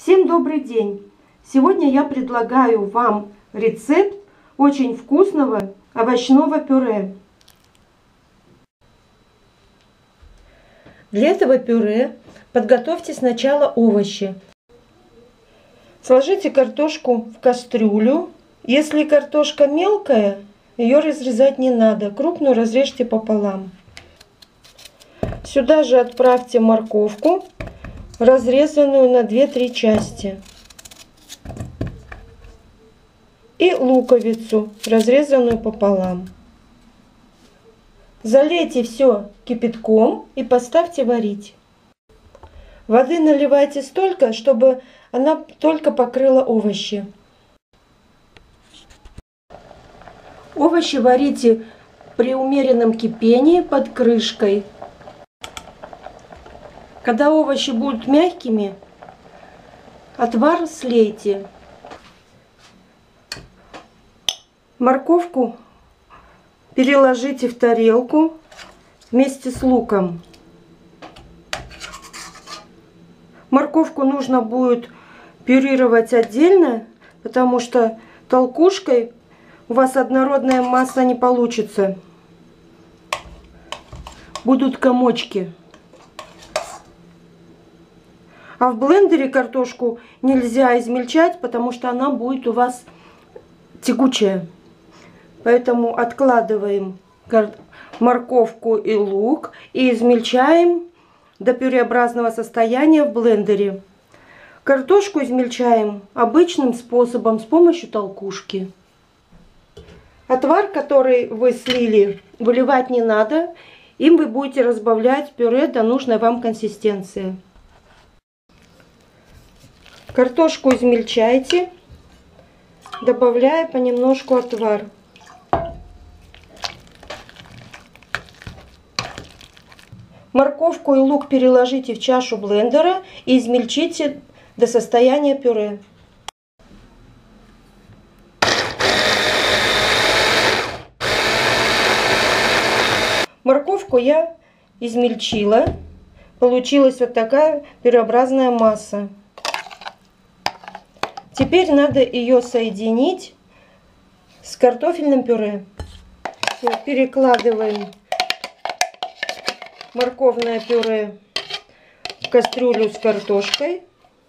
Всем добрый день! Сегодня я предлагаю вам рецепт очень вкусного овощного пюре. Для этого пюре подготовьте сначала овощи. Сложите картошку в кастрюлю. Если картошка мелкая, ее разрезать не надо. Крупную разрежьте пополам. Сюда же отправьте морковку, разрезанную на 2-3 части. И луковицу, разрезанную пополам. Залейте все кипятком и поставьте варить. Воды наливайте столько, чтобы она только покрыла овощи. Овощи варите при умеренном кипении под крышкой. Когда овощи будут мягкими, отвар слейте. Морковку переложите в тарелку вместе с луком. Морковку нужно будет пюрировать отдельно, потому что толкушкой у вас однородная масса не получится. Будут комочки. А в блендере картошку нельзя измельчать, потому что она будет у вас тягучая. Поэтому откладываем морковку и лук и измельчаем до пюреобразного состояния в блендере. Картошку измельчаем обычным способом с помощью толкушки. Отвар, который вы слили, выливать не надо. Им вы будете разбавлять пюре до нужной вам консистенции. Картошку измельчайте, добавляя понемножку отвар. Морковку и лук переложите в чашу блендера и измельчите до состояния пюре. Морковку я измельчила. Получилась вот такая пюреобразная масса. Теперь надо ее соединить с картофельным пюре. Перекладываем морковное пюре в кастрюлю с картошкой.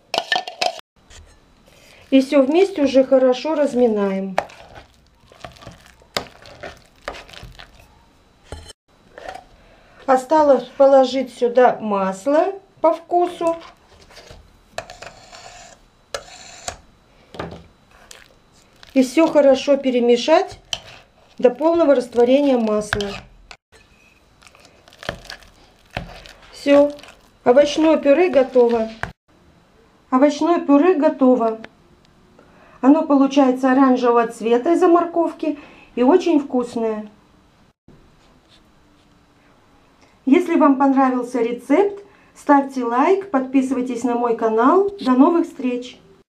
И все вместе уже хорошо разминаем. Осталось положить сюда масло по вкусу. И все хорошо перемешать до полного растворения масла. Все, овощное пюре готово. Овощное пюре готово. Оно получается оранжевого цвета из-за морковки и очень вкусное. Если вам понравился рецепт, ставьте лайк, подписывайтесь на мой канал. До новых встреч!